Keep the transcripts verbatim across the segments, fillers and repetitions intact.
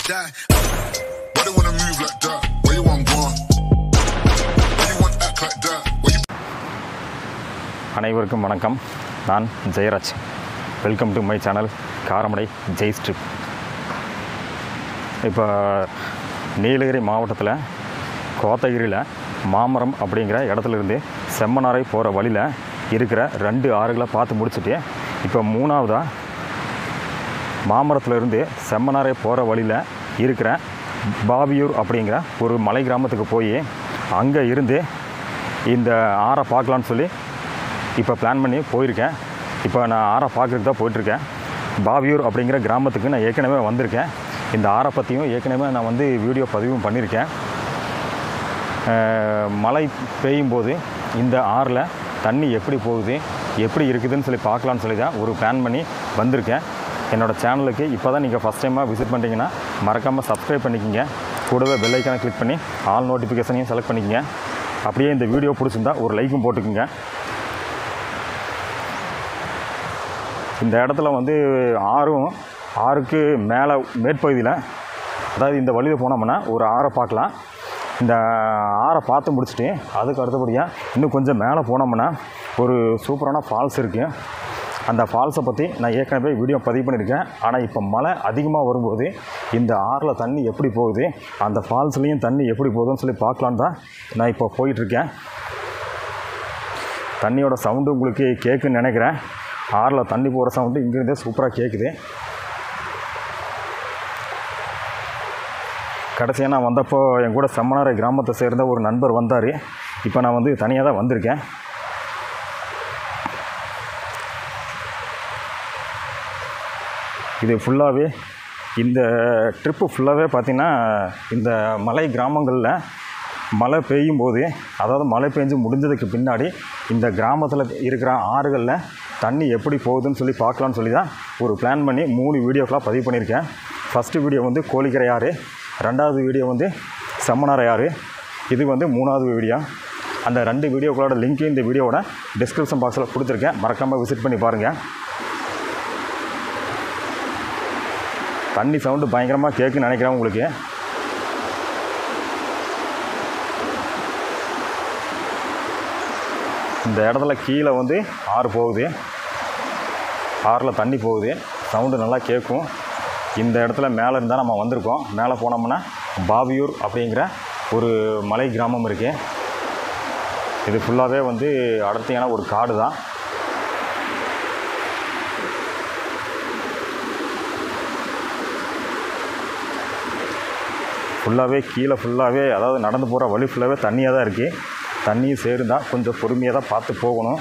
die. Why they wanna move like that? Where you want gone? Why you want act like that? Where you... அனைவருக்கும் வணக்கம். நான் Jayaraj. Welcome to my channel Karamadai Jai strip. இப்போ நீலகிரி மாவட்டத்தில் கோத்தகிரியில் மாமரம் அப்படிங்கிற இடத்துலேருந்து செம்மனாரை போகிற வழியில் இருக்கிற ரெண்டு ஆறுகளை பார்த்து முடிச்சுட்டு இப்போ மூணாவதாக மாமரத்துலேருந்து செம்மனாரை போகிற வழியில் இருக்கிற பாவியூர் அப்படிங்கிற ஒரு மலை கிராமத்துக்கு போய் அங்கே இருந்து இந்த ஆறை பார்க்கலான்னு சொல்லி இப்போ பிளான் பண்ணி போயிருக்கேன். இப்போ நான் ஆறை பார்க்குறதுக்கு தான் போயிட்டுருக்கேன். பாவியூர் அப்படிங்கிற கிராமத்துக்கு நான் ஏற்கனவே வந்திருக்கேன். இந்த ஆறை பற்றியும் ஏற்கனவே நான் வந்து வீடியோ பதிவும் பண்ணியிருக்கேன். மழை பெய்யும் போது இந்த ஆறில் தண்ணி எப்படி போகுது, எப்படி இருக்குதுன்னு சொல்லி பார்க்கலான்னு சொல்லி தான் ஒரு பிளான் பண்ணி வந்திருக்கேன். என்னோடய சேனலுக்கு இப்போ தான் நீங்கள் ஃபஸ்ட் டைமாக விசிட் பண்ணிட்டீங்கன்னா மறக்காமல் சப்ஸ்கிரைப் பண்ணிக்கோங்க. கூடவே பெல் ஐக்கானை கிளிக் பண்ணி ஆல் நோட்டிஃபிகேஷனையும் செலக்ட் பண்ணிக்கோங்க. அப்படியே இந்த வீடியோ பிடிச்சிருந்தா ஒரு லைக்கும் போட்டுக்குங்க. இந்த இடத்துல வந்து ஆறும் ஆறுக்கு மேலே மேற்பகுதியில், அதாவது இந்த வழியில் போனோம்னா ஒரு ஆறை பார்க்கலாம். இந்த ஆறை பார்த்து முடிச்சுட்டு அதுக்கு அடுத்தபடியாக இன்னும் கொஞ்சம் மேலே போனோம்னா ஒரு சூப்பரான ஃபால்ஸ் இருக்குது. அந்த ஃபால்ஸை பற்றி நான் ஏற்கனவே வீடியோ பதிவு பண்ணியிருக்கேன். ஆனால் இப்போ மழை அதிகமாக வரும்போது இந்த ஆறில் தண்ணி எப்படி போகுது, அந்த ஃபால்ஸ்லேயும் தண்ணி எப்படி போகுதுன்னு சொல்லி பார்க்கலான்னு தான் நான் இப்போ போயிட்டுருக்கேன். தண்ணியோட சவுண்டு உங்களுக்கு கேட்குன்னு நினைக்கிறேன். ஆறில் தண்ணி போகிற சவுண்டு இங்கேருந்தே சூப்பராக கேட்குது. கடைசியாக நான் வந்தப்போ என் கூட செம்மனாரை கிராமத்தை சேர்ந்த ஒரு நண்பர் வந்தார். இப்போ நான் வந்து தனியாக தான் வந்திருக்கேன். இது ஃபுல்லாகவே இந்த ட்ரிப்பு ஃபுல்லாகவே பார்த்திங்கன்னா இந்த மலை கிராமங்களில் மழை பெய்யும் போது, அதாவது மழை பெஞ்சு முடிஞ்சதுக்கு பின்னாடி இந்த கிராமத்தில் இருக்கிற ஆறுகளில் தண்ணி எப்படி போகுதுன்னு சொல்லி பார்க்கலான்னு சொல்லி தான் ஒரு பிளான் பண்ணி மூணு வீடியோக்கெலாம் பதிவு பண்ணியிருக்கேன். ஃபஸ்ட்டு வீடியோ வந்து கோழிக்கரை ஆறு, ரெண்டாவது வீடியோ வந்து செம்மனாரை ஆறு, இது வந்து மூணாவது வீடியோ. அந்த ரெண்டு வீடியோக்களோட லிங்க்கு இந்த வீடியோவோட டிஸ்கிரிப்ஷன் பாக்ஸில் கொடுத்துருக்கேன். மறக்காமல் விசிட் பண்ணி பாருங்கள். தண்ணி சவுண்டு பயங்கரமாக கேட்குன்னு நினைக்கிறேன் உங்களுக்கு. இந்த இடத்துல கீழே வந்து ஆறு போகுது, ஆறில் தண்ணி போகுது, சவுண்டு நல்லா கேட்கும். இந்த இடத்துல மேலே இருந்தால் நம்ம வந்திருக்கோம். மேலே போனோம்னா பாவியூர் அப்படிங்கிற ஒரு மலை கிராமம் இருக்குது. இது ஃபுல்லாகவே வந்து அடர்த்தியான ஒரு காடு தான். ஃபுல்லாகவே கீழே ஃபுல்லாகவே, அதாவது நடந்து போகிற வழி ஃபுல்லாகவே தண்ணியாக தான் இருக்குது. தண்ணியும் சேருந்தால் கொஞ்சம் பொறுமையாக தான் பார்த்து போகணும்.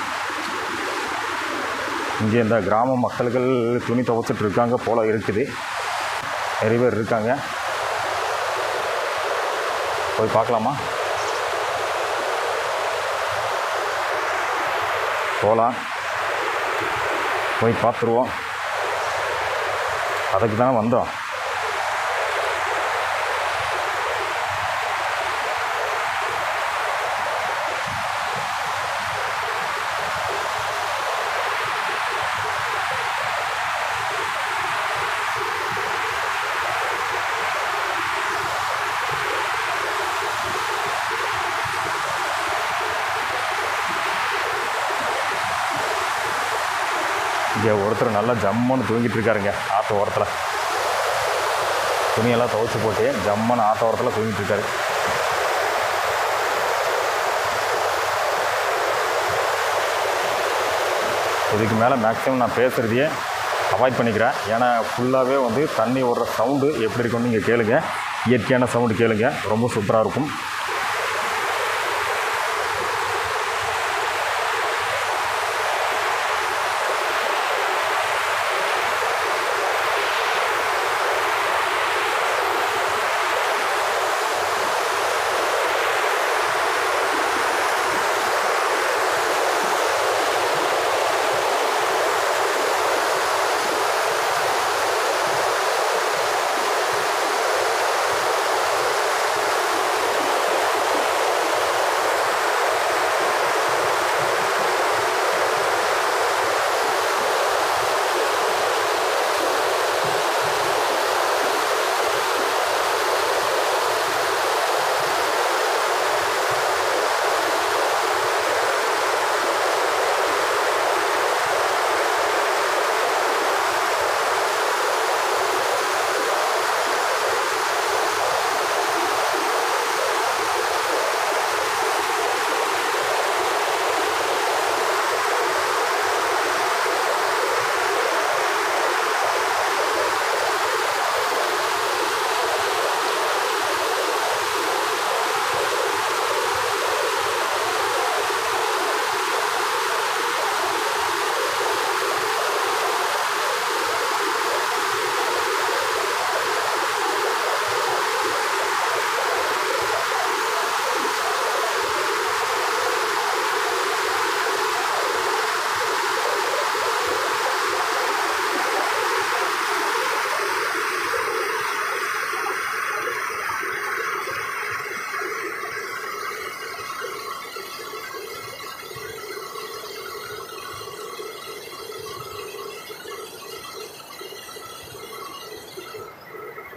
இங்கே இந்த கிராம மக்கள்கள் துணி துவைச்சிட்டு இருக்காங்க போல் இருக்குது. நிறைய பேர் இருக்காங்க. போய் பார்க்கலாமா? போகலாம், போய் பார்த்துருவோம். அதுக்கு தானே வந்தோம். இங்கே ஒருத்தர் நல்லா ஜம்முன்னு தூங்கிட்டு இருக்காருங்க ஆற்று ஓரத்தில். துணியெல்லாம் துவைச்சி போட்டு ஜம்முன்னு ஆற்று ஓரத்தில் தூங்கிட்டு இருக்காரு. இதுக்கு மேலே மேக்ஸிமம் நான் பேசுகிறதையே அவாய்ட் பண்ணிக்கிறேன். ஏன்னா ஃபுல்லாகவே வந்து தண்ணி ஓடுற சவுண்டு எப்படி இருக்குன்னு நீங்கள் கேளுங்க. இயற்கையான சவுண்டு கேளுங்க, ரொம்ப சூப்பராக இருக்கும்.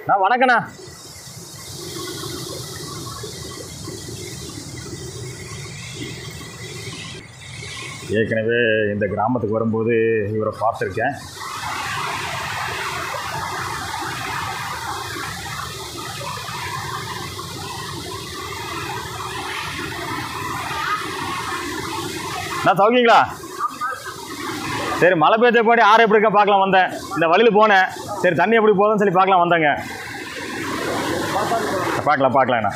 நான் வணக்கண்ணா. ஏற்கனவே இந்த கிராமத்துக்கு வரும்போது இவரை பார்த்துருக்கேன். நான் சௌக்கியங்களா? சரி, மழை பெய்ஞ்ச போடி ஆறு எப்படி இருக்கா பார்க்கலாம் வந்தேன். இந்த வழியில் போனேன், சரி தண்ணி எப்படி போதும்னு சொல்லி பார்க்கலாம் வந்தேங்க. பார்க்கலாம் பார்க்கலாங்கண்ணா.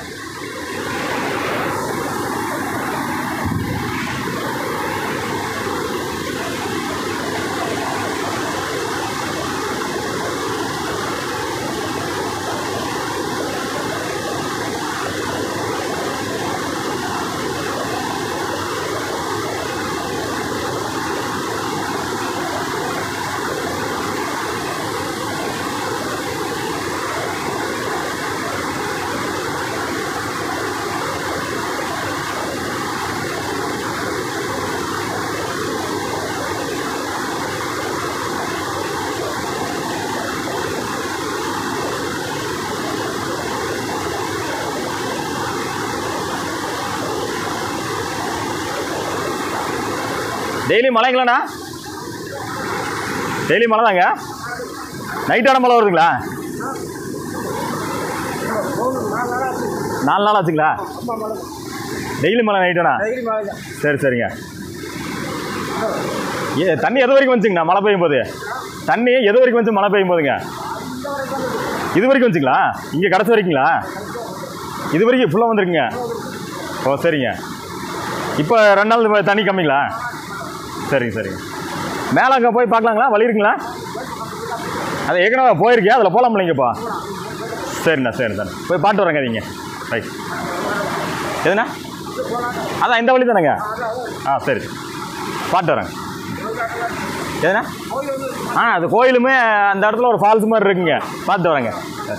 டெய்லி மழைங்களாண்ணா? டெய்லி மழை தாங்க. நைட்டான மழை வருதுங்களா? நாலு நாள் ஆச்சுங்களா? டெய்லி மழை நைட்டாண்ணா? சரி சரிங்க. ஏ தண்ணி எது வரைக்கும் வந்துச்சுங்கண்ணா மழை பெய்யும் போது? தண்ணி எது வரைக்கும் வந்து மழை பெய்யும் போதுங்க? இது வரைக்கும் வந்துச்சுங்களா? இங்கே கடைசி வரைக்குங்களா? இது வரைக்கும் ஃபுல்லாக வந்துருக்குங்க. ஓ சரிங்க. இப்போ ரெண்டு நாள் தண்ணி கம்மிங்களா? சரிங்க சரிங்க. மேலே அங்கே போய் பார்க்கலாங்களா? வழி இருக்குங்களா? அது ஏற்கனவே போயிருக்கேன், அதில் போகலாம் இல்லைங்கப்பா. சரிண்ணா சரிண்ணா சார், போய் பாட்டு வரேங்க. நீங்கள் ரைட் எதுண்ணா? அதான் இந்த வழி தானேங்க. ஆ சரி, பாட்டு வரேங்க. எதுண்ணா? ஆ அது கோயிலுமே அந்த இடத்துல ஒரு ஃபால்ஸ் மாதிரி இருக்குங்க, பார்த்து வரேங்க.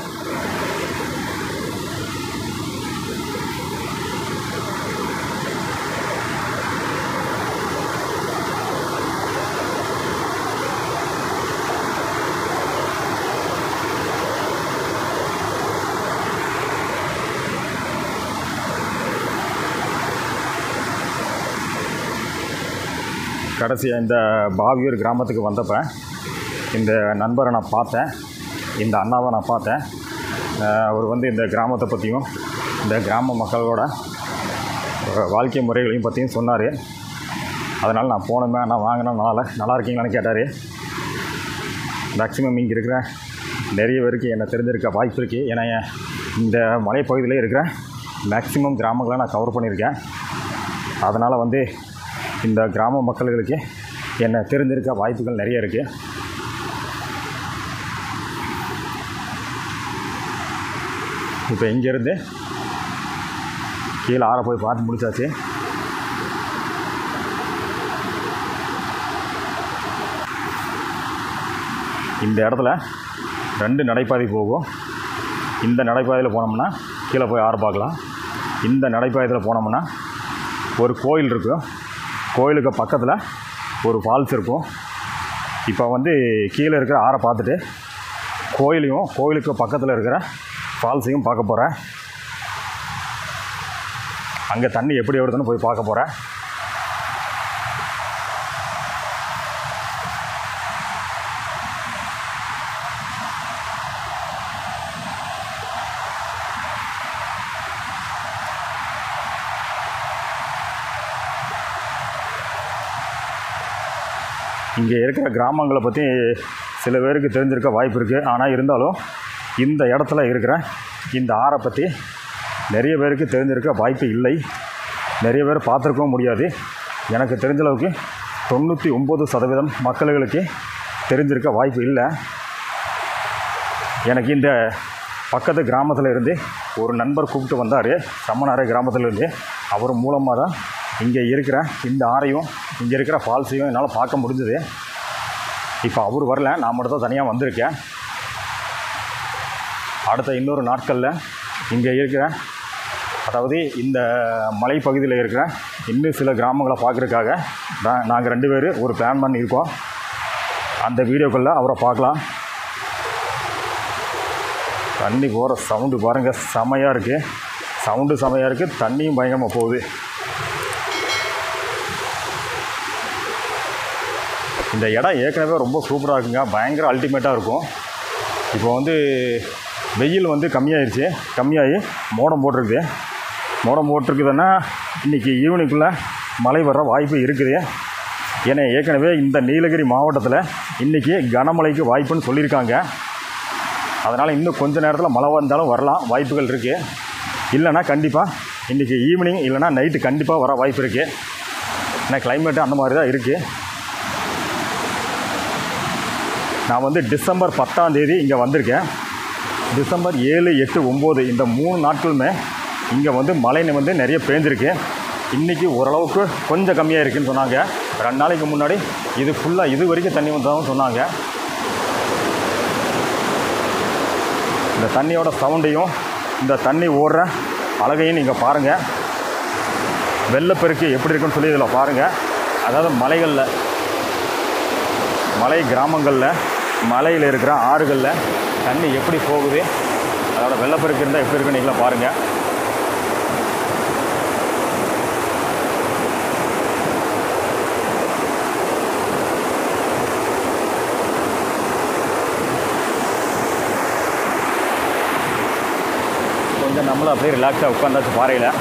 கடைசியாக இந்த பாவியூர் கிராமத்துக்கு வந்தப்போ இந்த நண்பரை நான் பார்த்தேன், இந்த அண்ணாவை நான் பார்த்தேன். அவர் வந்து இந்த கிராமத்தை பற்றியும் இந்த கிராம மக்களோட வாழ்க்கை முறைகளையும் பற்றியும் சொன்னார். அதனால் நான் போனோமே அண்ணா வாங்கினதுனால நல்லா இருக்கீங்களான்னு கேட்டார். மேக்ஸிமம் இங்கே இருக்கிற நிறைய பேருக்கு என்னை தெரிஞ்சிருக்க வாய்ப்பு இருக்குது. ஏன்னா இந்த மலைப்பகுதியிலே இருக்கிற மேக்ஸிமம் கிராமங்களை நான் கவர் பண்ணியிருக்கேன். அதனால் வந்து இந்த கிராம மக்களுக்கு என்னை தெரிஞ்சிருக்க வாய்ப்புகள் நிறைய இருக்குது. இப்போ இங்கேருந்து கீழே ஆற போய் பார்த்து முடிச்சாச்சு. இந்த இடத்துல ரெண்டு நடைபாதை போகும். இந்த நடைபாதையில் போனோம்னா கீழே போய் ஆறு பார்க்கலாம். இந்த நடைபாதையில் போனோம்னா ஒரு கோயில் இருக்கும், கோயிலுக்கு பக்கத்தில் ஒரு ஃபால்ஸ் இருக்கும். இப்போ வந்து கீழே இருக்கிற ஆறை பார்த்துட்டு கோயிலையும் கோயிலுக்கு பக்கத்தில் இருக்கிற ஃபால்ஸையும் பார்க்க போகிறேன். அங்கே தண்ணி எப்படி வருதுன்னு போய் பார்க்க போகிறேன். இங்கே இருக்கிற கிராமங்களை பற்றி சில பேருக்கு தெரிஞ்சிருக்க வாய்ப்பு இருக்குது. ஆனால் இருந்தாலும் இந்த இடத்துல இருக்கிற இந்த ஆறை பற்றி நிறைய பேருக்கு தெரிஞ்சிருக்க வாய்ப்பு இல்லை. நிறைய பேர் பார்த்துருக்கவும் முடியாது. எனக்கு தெரிஞ்சளவுக்கு தொண்ணூற்றி ஒம்பது சதவீதம் மக்களுக்கு தெரிஞ்சிருக்க வாய்ப்பு இல்லை. எனக்கு இந்த பக்கத்து கிராமத்தில் இருந்து ஒரு நண்பர் கூப்பிட்டு வந்தார், சம்மனாரை கிராமத்திலேருந்து. அவர் மூலமாக தான் இங்கே இருக்கிற இந்த ஆறையும் இங்கே இருக்கிற ஃபால்ஸையும் என்னால் பார்க்க முடிஞ்சது. இப்போ அவர் வரல, நான் மட்டும் தான் தனியாக வந்திருக்கேன். அடுத்த இன்னொரு நாட்களில் இங்கே இருக்கிற, அதாவது இந்த மலைப்பகுதியில் இருக்கிற இன்னும் சில கிராமங்களை பார்க்குறதுக்காக நான் நாங்கள் ரெண்டு பேர் ஒரு பிளான் பண்ணியிருக்கோம். அந்த வீடியோக்களில் அவரை பார்க்கலாம். தண்ணி போகிற சவுண்டு பாருங்கள், செமையாக இருக்குது. சவுண்டு செமையாக இருக்குது, தண்ணியும் பயங்கரமாக போகுது. இந்த இடம் ஏற்கனவே ரொம்ப சூப்பராக இருக்குங்க, பயங்கர அல்டிமேட்டாக இருக்கும். இப்போ வந்து வெயில் வந்து கம்மியாகிடுச்சு, கம்மியாகி மோடம் போட்டிருக்குது. மோடம் போட்டிருக்குதுன்னா இன்றைக்கி ஈவினிங்குள்ளே மழை வர்ற வாய்ப்பு இருக்குது. ஏன்னா ஏற்கனவே இந்த நீலகிரி மாவட்டத்தில் இன்றைக்கி கனமழைக்கு வாய்ப்புன்னு சொல்லியிருக்காங்க. அதனால் இன்னும் கொஞ்சம் நேரத்தில் மழை வந்தாலும் வரலாம், வாய்ப்புகள் இருக்குது. இல்லைனா கண்டிப்பாக இன்றைக்கி ஈவினிங் இல்லைனா நைட்டு கண்டிப்பாக வர வாய்ப்பு இருக்குது. ஏன்னா கிளைமேட்டு அந்த மாதிரி தான் இருக்குது. நான் வந்து டிசம்பர் பத்தாம் தேதி இங்கே வந்திருக்கேன். டிசம்பர் ஏழு எட்டு ஒம்பது இந்த மூணு நாட்களுமே இங்கே வந்து மழை வந்து நிறைய பேஞ்சிருக்கு. இன்றைக்கி ஓரளவுக்கு கொஞ்சம் கம்மியாக இருக்குதுன்னு சொன்னாங்க. ரெண்டு நாளைக்கு முன்னாடி இது ஃபுல்லாக இது வரைக்கும் தண்ணி வந்தாலும் சொன்னாங்க. இந்த தண்ணியோட சவுண்டையும் இந்த தண்ணி ஓடுற அழகையும் நீங்கள் பாருங்கள். வெள்ளப்பெருக்கு எப்படி இருக்குன்னு சொல்லி இதில் பாருங்கள். அதாவது மலைகளில், மலை கிராமங்களில், மலையில் இருக்கிற ஆறுகளில் தண்ணி எப்படி போகுது, அதோட வெள்ளப்பெருக்கு இருந்தால் எப்படி இருக்குன்னு நீங்களே பாருங்கள். கொஞ்சம் நம்மளும் அப்படியே ரிலாக்ஸாக உட்காந்தாச்சு பாறையில்.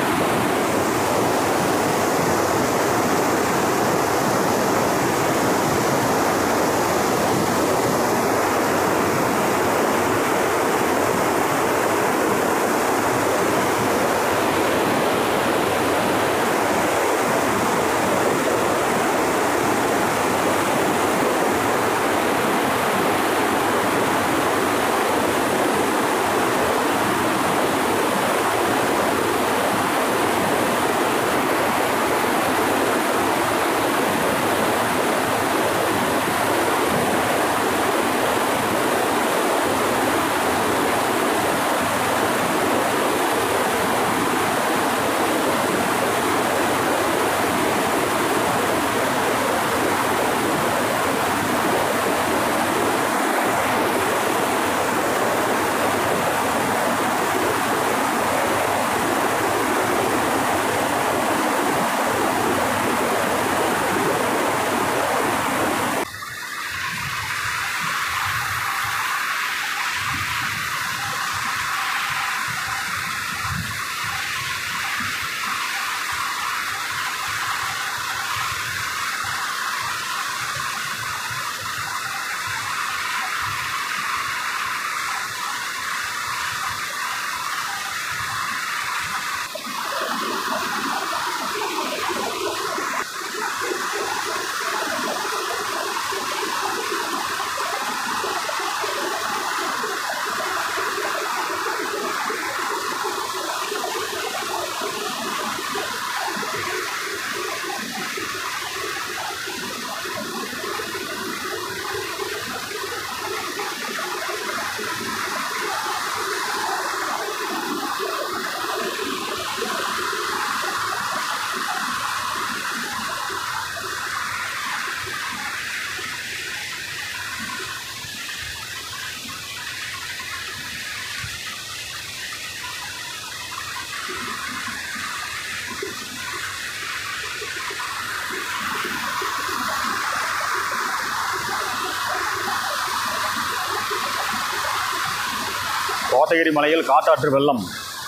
கோத்தகிரி மலையில் காட்டாற்று வெள்ளம்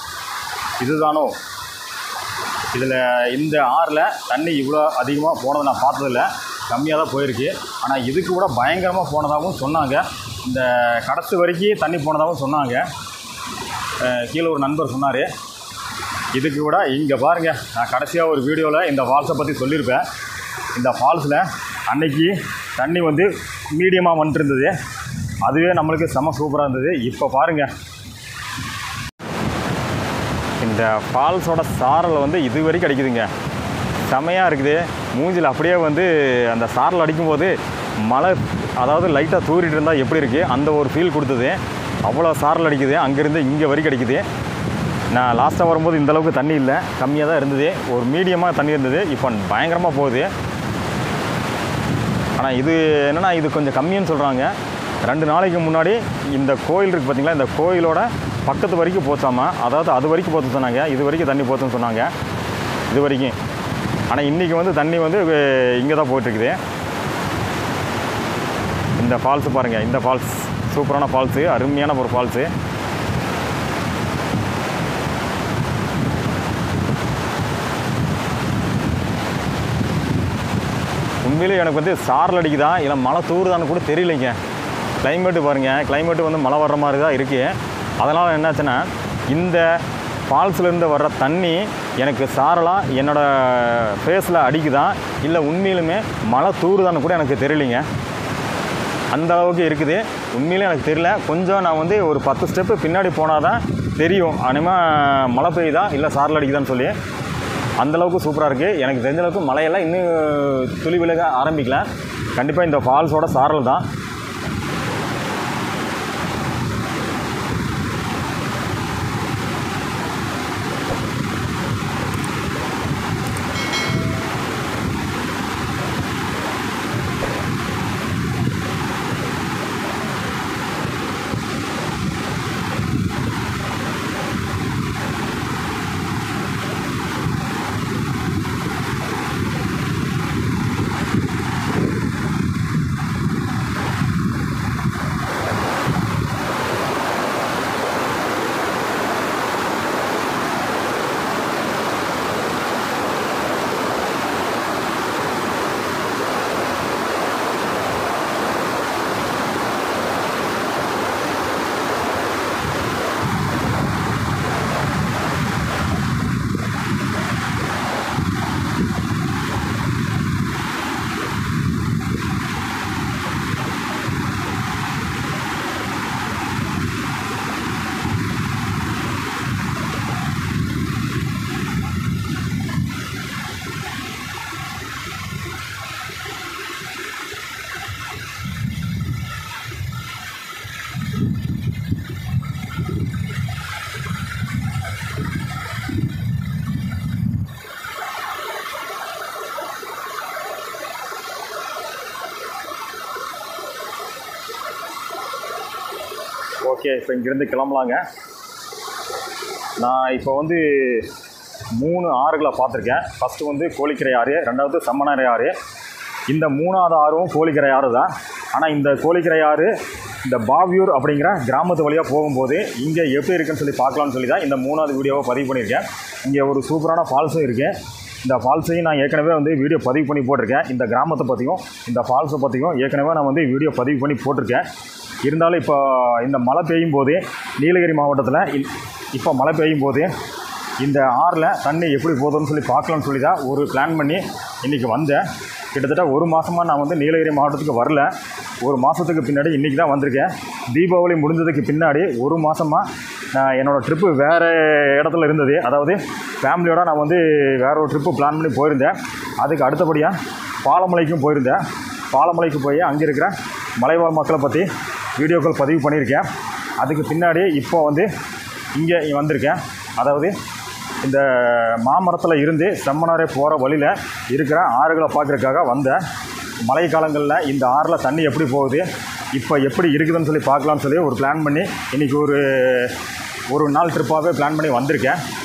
இதுதானோ? இதில் இந்த ஆறில் தண்ணி இவ்வளோ அதிகமாக போனதை நான் பார்த்ததில்ல, கம்மியாக தான் போயிருக்கு. ஆனால் இதுக்கு கூட பயங்கரமாக போனதாகவும் சொன்னாங்க. இந்த கடைசி வரைக்கும் தண்ணி போனதாகவும் சொன்னாங்க. கீழே ஒரு நண்பர் சொன்னார். இதுக்கு கூட இங்கே பாருங்கள், நான் கடைசியாக ஒரு வீடியோவில் இந்த ஃபால்ஸை பற்றி சொல்லியிருப்பேன். இந்த ஃபால்ஸில் அன்னைக்கு தண்ணி வந்து மீடியமாக வந்துட்டு இருந்தது, அதுவே நம்மளுக்கு செம சூப்பராக இருந்தது. இப்போ பாருங்கள், இந்த ஃபால்ஸோட சாரல் வந்து இது வரைக்கும் அடிக்குதுங்க, செமையாக இருக்குது. மூஞ்சில் அப்படியே வந்து அந்த சாரல் அடிக்கும்போது மழை, அதாவது லைட்டாக தூரிட்டு இருந்தால் எப்படி இருக்குது அந்த ஒரு ஃபீல் கொடுத்தது. அவ்வளோ சாரல் அடிக்குது, அங்கேருந்து இங்கே வரைக்கும் அடிக்குது. நான் லாஸ்ட்டாக வரும்போது இந்தளவுக்கு தண்ணி இல்லை, கம்மியாக தான் இருந்தது, ஒரு மீடியமாக தண்ணி இருந்தது. இப்போ பயங்கரமாக போகுது. ஆனால் இது என்னென்னா இது கொஞ்சம் கம்மின்னு சொல்கிறாங்க. ரெண்டு நாளைக்கு முன்னாடி இந்த கோயில் இருக்குது பார்த்திங்களா, இந்த கோயிலோட பக்கத்து வரைக்கும் போச்சாமா. அதாவது அது வரைக்கும் போச்சு சொன்னாங்க, இது வரைக்கும் தண்ணி போச்சுன்னு சொன்னாங்க இது வரைக்கும். ஆனால் இன்றைக்கி வந்து தண்ணி வந்து இங்கே தான் போயிட்டுருக்குது. இந்த ஃபால்ஸு பாருங்கள், இந்த ஃபால்ஸ் சூப்பரான ஃபால்ஸு, அருமையான ஒரு ஃபால்ஸு. உண்மையிலே எனக்கு வந்து சாரல் அடிக்குதா இல்லை மழை தூறுதான்னு கூட தெரியலைங்க. கிளைமேட்டு பாருங்கள், கிளைமேட்டு வந்து மழை வர்ற மாதிரி தான் இருக்குது. அதனால் என்னாச்சுன்னா இந்த ஃபால்ஸ்லேருந்து வர்ற தண்ணி எனக்கு சாரலாக என்னோடய ஃபேஸில் அடிக்குதா இல்லை உண்மையிலுமே மழை தூறுதான்னு கூட எனக்கு தெரியலைங்க. அந்த அளவுக்கு இருக்குது. உண்மையிலே எனக்கு தெரியல. கொஞ்சம் நான் வந்து ஒரு பத்து ஸ்டெப்பு பின்னாடி போனால் தான் தெரியும் அனிமேல் மழை பெய்யுதா இல்லை சாரல் அடிக்குதான்னு சொல்லி. அந்தளவுக்கு சூப்பராக இருக்குது. எனக்கு தெரிஞ்சளவுக்கு மழையெல்லாம் இன்னும் துளி விலக ஆரம்பிக்கல. கண்டிப்பாக இந்த ஃபால்ஸோட சாரல் தான். ஓகே, இப்போ இங்கேருந்து கிளம்பலாங்க. நான் இப்போ வந்து மூணு ஆறுகளை பார்த்துருக்கேன். ஃபஸ்ட்டு வந்து கோழிக்கரை ஆறு, ரெண்டாவது செம்மனாரை ஆறு. இந்த மூணாவது ஆறும் கோழிக்கரை ஆறு தான். ஆனால் இந்த கோழிக்கரை ஆறு இந்த பாவியூர் அப்படிங்கிற கிராமத்து வழியாக போகும்போது இங்கே எப்படி இருக்குன்னு சொல்லி பார்க்கலான்னு சொல்லி தான் இந்த மூணாவது வீடியோவை பதிவு பண்ணியிருக்கேன். இங்கே ஒரு சூப்பரான ஃபால்ஸும் இருக்குது. இந்த ஃபால்ஸையும் நான் ஏற்கனவே வந்து வீடியோ பதிவு பண்ணி போட்டிருக்கேன். இந்த கிராமத்தை பற்றியும் இந்த ஃபால்ஸை பற்றியும் ஏற்கனவே நான் வந்து வீடியோ பதிவு பண்ணி போட்டிருக்கேன். இருந்தாலும் இப்போ இந்த மழை பெய்யும் போது நீலகிரி மாவட்டத்தில் இப்போ மழை பெய்யும் போது இந்த ஆறில் தண்ணி எப்படி போகுதுன்னு சொல்லி பார்க்கலான்னு சொல்லி தான் ஒரு பிளான் பண்ணி இன்றைக்கி வந்தேன். கிட்டத்தட்ட ஒரு மாதமாக நான் வந்து நீலகிரி மாவட்டத்துக்கு வரல. ஒரு மாதத்துக்கு பின்னாடி இன்றைக்கி தான் வந்திருக்கேன். தீபாவளி முடிஞ்சதுக்கு பின்னாடி ஒரு மாதமாக நான் என்னோடய ட்ரிப்பு வேறு இடத்துல இருந்தது. அதாவது ஃபேமிலியோடு நான் வந்து வேறு ஒரு ட்ரிப்பு பிளான் பண்ணி போயிருந்தேன். அதுக்கு அடுத்தபடியாக பாலமலைக்கும் போயிருந்தேன். பாலமலைக்கு போய் அங்கே இருக்கிற மலைவாழ் மக்களை பற்றி வீடியோக்கள் பதிவு பண்ணியிருக்கேன். அதுக்கு பின்னாடி இப்போ வந்து இங்கே வந்திருக்கேன். அதாவது இந்த மாமரத்தில் இருந்து செம்மனாரே போகிற வழியில் இருக்கிற ஆறுகளை பார்க்குறதுக்காக வந்தேன். மழை காலங்களில் இந்த ஆறில் தண்ணி எப்படி போகுது, இப்போ எப்படி இருக்குதுன்னு சொல்லி பார்க்கலான்னு சொல்லி ஒரு பிளான் பண்ணி இன்றைக்கி ஒரு ஒரு நாள் ட்ரிப்பாகவே பிளான் பண்ணி வந்திருக்கேன்.